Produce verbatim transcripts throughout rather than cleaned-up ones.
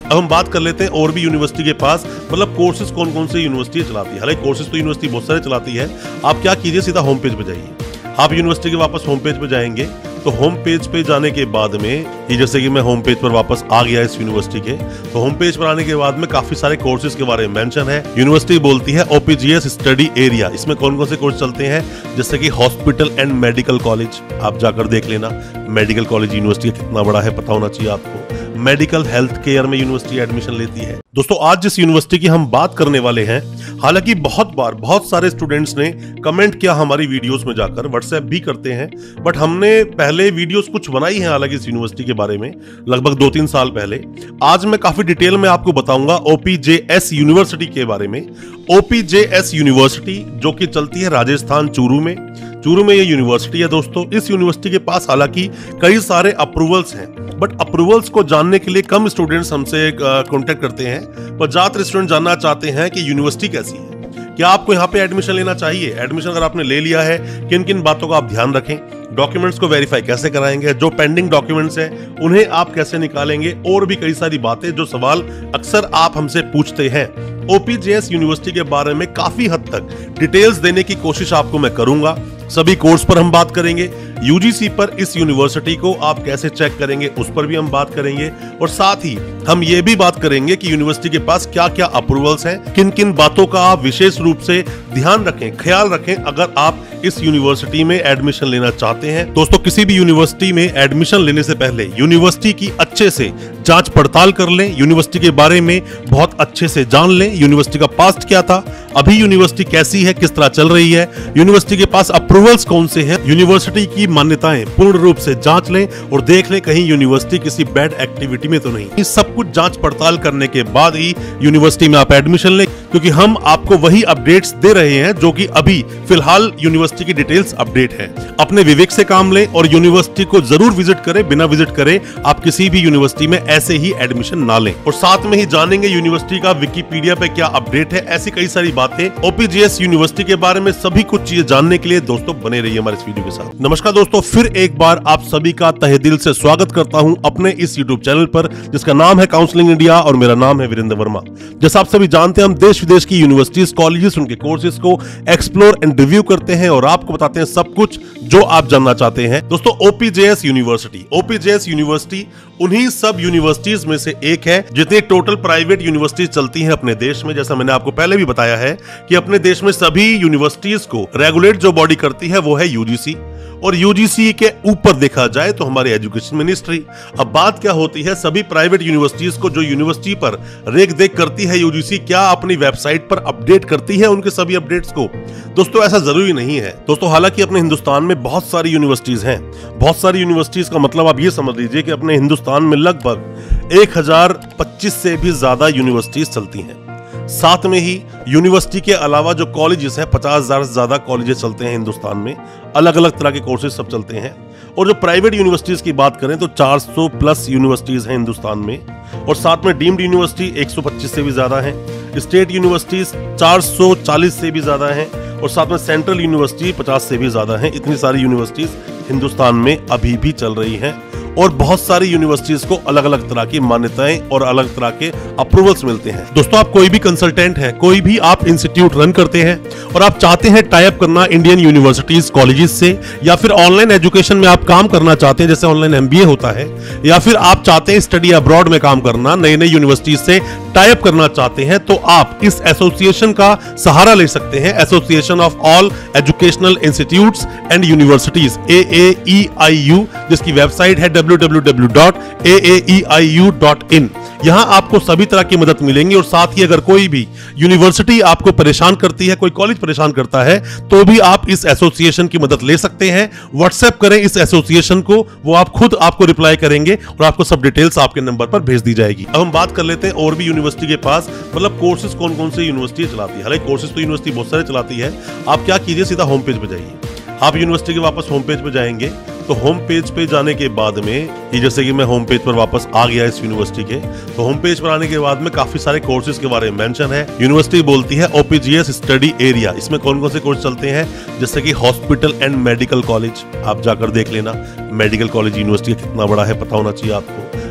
अब हम बात कर लेते हैं और भी यूनिवर्सिटी के पास मतलब कोर्सेज कौन कौन से यूनिवर्सिटी चलाती है। हालांकि कोर्सेज तो यूनिवर्सिटी बहुत सारे चलाती है। आप क्या कीजिए, सीधा होम पेज पे जाइए। आप यूनिवर्सिटी के वापस होम पेज पे जाएंगे तो होम पेज पे जाने के बाद में ये जैसे कि मैं होम पेज पर वापस आ गया इस यूनिवर्सिटी के, तो होम पेज पर आने के बाद में काफी सारे कोर्सेज के बारे में मेंशन है। यूनिवर्सिटी बोलती है ओपीजीएस स्टडी एरिया, इसमें कौन कौन से कोर्स चलते हैं, जैसे कि हॉस्पिटल एंड मेडिकल कॉलेज, आप जाकर देख लेना। मेडिकल कॉलेज यूनिवर्सिटी कितना बड़ा है पता होना चाहिए आपको। मेडिकल हेल्थ केयर में यूनिवर्सिटी एडमिशन लेती है। दोस्तों आज जिस यूनिवर्सिटी की हम बात करने वाले हैं, हालांकि बहुत बार बहुत सारे स्टूडेंट्स ने कमेंट किया हमारी वीडियोस में जाकर, व्हाट्सएप भी करते हैं, बट हमने पहले वीडियोस कुछ बनाई हैं हालांकि इस यूनिवर्सिटी के बारे में लगभग दो तीन साल पहले। आज मैं काफी डिटेल में आपको बताऊंगा ओपीजेएस यूनिवर्सिटी के बारे में। ओपीजेएस यूनिवर्सिटी जो कि चलती है राजस्थान चूरू में, चूरू में ये यूनिवर्सिटी है। दोस्तों इस यूनिवर्सिटी के पास हालांकि कई सारे अप्रूवल्स हैं, बट अप्रूवल्स को जानने के लिए कम स्टूडेंट्स हमसे कांटेक्ट करते हैं, पर ज्यादातर स्टूडेंट जानना चाहते हैं कि यूनिवर्सिटी कैसी है, क्या आपको यहाँ पे एडमिशन लेना चाहिए, एडमिशन अगर आपने ले लिया है किन किन बातों का आप ध्यान रखें, डॉक्यूमेंट्स को वेरीफाई कैसे कराएंगे, जो पेंडिंग डॉक्यूमेंट्स हैं उन्हें आप कैसे निकालेंगे, और भी कई सारी बातें जो सवाल अक्सर आप हमसे पूछते हैं। ओपीजेएस यूनिवर्सिटी के बारे में काफी हद तक डिटेल्स देने की कोशिश आपको मैं करूंगा। सभी कोर्स पर हम बात करेंगे, यूजीसी पर इस यूनिवर्सिटी को आप कैसे चेक करेंगे उस पर भी हम बात करेंगे, और साथ ही हम ये भी बात करेंगे कि यूनिवर्सिटी के पास क्या क्या अप्रूवल्स हैं, किन किन बातों का आप विशेष रूप से ध्यान रखें, ख्याल रखें अगर आप इस यूनिवर्सिटी में एडमिशन लेना चाहते हैं। दोस्तों किसी भी यूनिवर्सिटी में एडमिशन लेने से पहले यूनिवर्सिटी की अच्छे से जांच पड़ताल कर लें, यूनिवर्सिटी के बारे में बहुत अच्छे से जान लें, यूनिवर्सिटी का पास्ट क्या था, अभी यूनिवर्सिटी कैसी है, किस तरह चल रही है, यूनिवर्सिटी के पास अप्रूवल्स कौन से हैं, यूनिवर्सिटी की मान्यताएं पूर्ण रूप से जांच लें और देख लें कहीं यूनिवर्सिटी किसी बैड एक्टिविटी में तो नहीं। इस सब कुछ जांच पड़ताल करने के बाद ही यूनिवर्सिटी में आप एडमिशन लें, क्योंकि हम आपको वही अपडेट्स दे रहे हैं जो कि अभी फिलहाल यूनिवर्सिटी की डिटेल्स अपडेट है। अपने विवेक से काम लें और यूनिवर्सिटी को जरूर विजिट करें, बिना विजिट करे आप किसी भी यूनिवर्सिटी में ऐसे ही एडमिशन ना लें। और साथ में ही जानेंगे यूनिवर्सिटी का विकिपीडिया पे क्या अपडेट है, ऐसी कई सारी बातें ओपीजेएस यूनिवर्सिटी के बारे में। सभी कुछ चीजें जानने के लिए दोस्तों बने रहिए हमारे इस वीडियो के साथ। नमस्कार दोस्तों, फिर एक बार आप सभी का तहे दिल से स्वागत करता हूं अपने इस यूट्यूब चैनल पर जिसका नाम है काउंसलिंग इंडिया, और मेरा नाम है वीरेंद्र वर्मा। जैसा आप सभी जानते हैं, हम देश विदेश की यूनिवर्सिटीज, कॉलेजेस, उनके कोर्सेज को एक्सप्लोर एंड रिव्यू करते हैं और आपको बताते हैं सब कुछ जो आप जानना चाहते हैं। दोस्तों ओपीजेएस यूनिवर्सिटी ओपीजेएस यूनिवर्सिटी उन्हीं सब यूनिवर्सिटीज में से एक है जितनी टोटल प्राइवेट यूनिवर्सिटीज चलती हैं अपने देश में। जैसा मैंने आपको पहले भी बताया है कि अपने देश में सभी यूनिवर्सिटीज को रेगुलेट जो बॉडी करती है वो है यूजीसी, और यूजीसी के ऊपर देखा जाए तो हमारी एजुकेशन मिनिस्ट्री। अब बात क्या होती है, सभी प्राइवेट यूनिवर्सिटीज को जो यूनिवर्सिटी पर रेख देख करती है यूजीसी, क्या अपनी वेबसाइट पर अपडेट करती है उनके सभी अपडेट्स को? दोस्तों ऐसा जरूरी नहीं है। दोस्तों हालांकि अपने हिंदुस्तान में बहुत सारी यूनिवर्सिटीज हैं, बहुत सारी यूनिवर्सिटीज का मतलब आप ये समझ लीजिए कि अपने हिंदुस्तान में लगभग एक हजार पच्चीस से भी ज्यादा यूनिवर्सिटीज चलती हैं। साथ में ही यूनिवर्सिटी के अलावा जो कॉलेजेस हैं, पचास हजार से ज्यादा कॉलेजेस चलते हैं हिंदुस्तान में, अलग अलग तरह के कोर्सेज सब चलते हैं। और जो प्राइवेट यूनिवर्सिटीज की बात करें तो चार सौ प्लस यूनिवर्सिटीज हैं हिंदुस्तान में, और साथ में डीम्ड यूनिवर्सिटी एक सौ पच्चीस से भी ज्यादा हैं, स्टेट यूनिवर्सिटीज चार सौ चालीस से भी ज्यादा हैं, और साथ में सेंट्रल यूनिवर्सिटी पचास से भी ज्यादा हैं। इतनी सारी यूनिवर्सिटीज हिंदुस्तान में अभी भी चल रही हैं, और बहुत सारी यूनिवर्सिटीज को अलग अलग तरह की मान्यताएं और अलग तरह के अप्रूवल्स मिलते हैं। दोस्तों आप कोई भी कंसल्टेंट है, कोई भी आप इंस्टीट्यूट रन करते हैं और आप चाहते हैं टाई अप करना इंडियन यूनिवर्सिटीज कॉलेजेस से, या फिर ऑनलाइन एजुकेशन में आप काम करना चाहते हैं जैसे ऑनलाइन एमबीए होता है, या फिर आप चाहते हैं स्टडी अब्रॉड में काम करना, नई नई यूनिवर्सिटीज से टाई अप करना चाहते हैं, तो आप इस एसोसिएशन का सहारा ले सकते हैं, association of all educational institutes and universities, A A E I U, जिसकी वेबसाइट है W W W dot A A E I U dot in. यहां आपको सभी तरह की मदद मिलेंगी, और साथ ही अगर कोई भी यूनिवर्सिटी आपको परेशान करती है, कोई कॉलेज परेशान करता है, तो भी आप इस एसोसिएशन की मदद ले सकते हैं। व्हाट्सएप करें इस एसोसिएशन को, वो आप खुद आपको रिप्लाई करेंगे और आपको सब डिटेल्स आपके नंबर पर भेज दी जाएगी। अब हम बात कर लेते हैं और भी यूनिवर्सिटी के पास मतलब कोर्सेज कौन कौन से यूनिवर्सिटी चलाती है। हालांकि कोर्सेज तो यूनिवर्सिटी बहुत सारे चलाती है। आप क्या कीजिए, सीधा होम पेज पे जाइए। आप यूनिवर्सिटी के वापस होम पेज पे जाएंगे तो होम पेज पे जाने के बाद में ये जैसे कि मैं होम पेज पर वापस आ गया इस यूनिवर्सिटी के, तो होम पेज पर आने के बाद में काफी सारे कोर्सेज के बारे में मेंशन है। यूनिवर्सिटी बोलती है ओपीजीएस स्टडी एरिया, इसमें कौन कौन से कोर्स चलते हैं, जैसे कि हॉस्पिटल एंड मेडिकल कॉलेज, आप जाकर देख लेना। मेडिकल कॉलेज यूनिवर्सिटी कितना बड़ा है पता होना चाहिए आपको।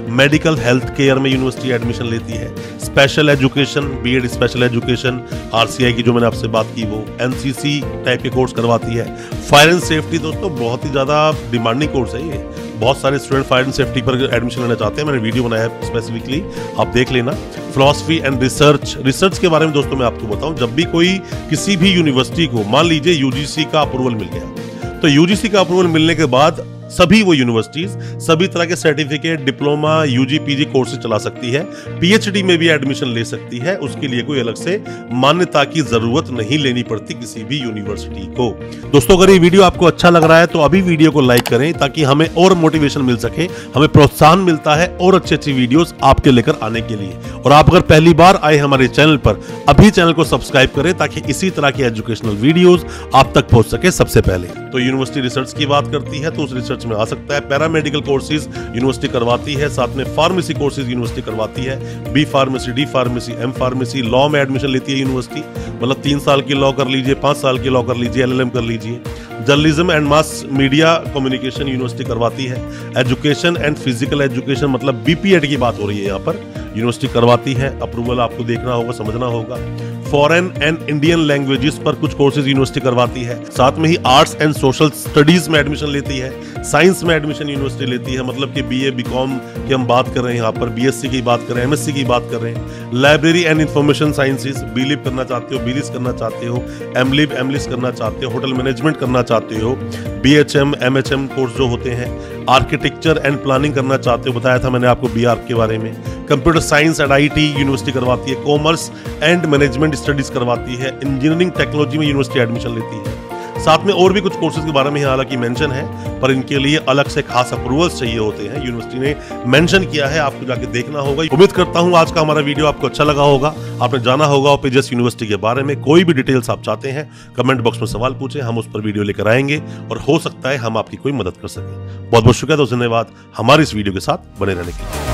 मेडिकल हेल्थ केयर में यूनिवर्सिटी एडमिशन लेती है, special education, BEd special education, RCI की जो मैंने आपसे बात की वो, एनसीसी टाइप के कोर्स करवाती है, फायर एंड सेफ्टी दोस्तों बहुत ही ज़्यादा डिमांडिंग कोर्स है ये, बहुत सारे स्टूडेंट फायर एंड सेफ्टी पर एडमिशन लेना चाहते हैं, मैंने वीडियो बनाया है स्पेसिफिकली, आप देख लेना। फिलॉसफी एंड रिसर्च, रिसर्च के बारे में दोस्तों मैं आपको बताऊं, जब भी कोई किसी भी यूनिवर्सिटी को मान लीजिए यूजीसी का अप्रूवल मिल गया, तो यूजीसी का अप्रूवल मिलने के बाद सभी वो यूनिवर्सिटीज सभी तरह के certificate, diploma, UG, PG courses चला सकती है, पीएचडी में भी एडमिशन ले सकती है, उसके लिए कोई अलग से मान्यता की जरूरत नहीं लेनी पड़ती किसी भी यूनिवर्सिटी को। दोस्तों अगर ये वीडियो आपको अच्छा लग रहा है तो अभी वीडियो को लाइक करें ताकि हमें और मोटिवेशन मिल सके, हमें प्रोत्साहन मिलता है और अच्छी अच्छी वीडियोस आपके लेकर आने के लिए। और आप अगर पहली बार आए हमारे चैनल पर, अभी चैनल को सब्सक्राइब करें ताकि इसी तरह की एजुकेशनल वीडियोस आप तक पहुंच सके सबसे पहले। तो यूनिवर्सिटी रिसर्च की बात करती है तो उस रिसर्च में आ सकता है पैरामेडिकल कोर्सेज यूनिवर्सिटी करवाती है, साथ में फार्मेसी कोर्सेज यूनिवर्सिटी करवाती है, B pharmacy, D pharmacy, M pharmacy, law में एडमिशन लेती है यूनिवर्सिटी, मतलब तीन साल की लॉ कर लीजिए, पांच साल की लॉ कर लीजिए, एलएलएम कर लीजिए, journalism and mass media communication university करवाती है, एजुकेशन एंड फिजिकल एजुकेशन मतलब बीपीएड की बात हो रही है यहाँ पर, यूनिवर्सिटी करवाती है, अप्रूवल आपको देखना होगा, समझना होगा। फॉरेन एंड इंडियन लैंग्वेजेस पर कुछ कोर्सेज यूनिवर्सिटी करवाती है, साथ में ही आर्ट्स एंड सोशल स्टडीज में एडमिशन लेती है, साइंस में एडमिशन यूनिवर्सिटी लेती है, मतलब कि बीए, बीकॉम की हम बात कर रहे हैं यहाँ पर, बीएससी की बात कर रहे हैं, एमएससी की बात कर रहे हैं, library and information sciences, BLib करना चाहते हो, बीलिस करना चाहते हो, एमलिप, एमलिस करना चाहते हो, होटल मैनेजमेंट करना चाहते हो, बीएचएम, एमएचएम कोर्स जो होते हैं, आर्किटेक्चर एंड प्लानिंग करना चाहते हो, बताया था मैंने आपको बीआर के बारे में, computer science and IT university करवाती है, कॉमर्स एंड मैनेजमेंट स्टडीज करवाती है, इंजीनियरिंग टेक्नोलॉजी में यूनिवर्सिटी एडमिशन लेती है, साथ में और भी कुछ कोर्सेज के बारे में हालांकि मेंशन है पर इनके लिए अलग से खास अप्रूवल्स चाहिए होते हैं, यूनिवर्सिटी ने मेंशन किया है, आपको जाके देखना होगा। उम्मीद करता हूं आज का हमारा वीडियो आपको अच्छा लगा होगा, आपने जाना होगा ओपेजस यूनिवर्सिटी के बारे में। कोई भी डिटेल्स आप चाहते हैं कमेंट बॉक्स में सवाल पूछें, हम उस पर वीडियो लेकर आएंगे और हो सकता है हम आपकी कोई मदद कर सकें। बहुत बहुत शुक्रिया, दोस्तों, धन्यवाद हमारी इस वीडियो के साथ बने रहने के लिए।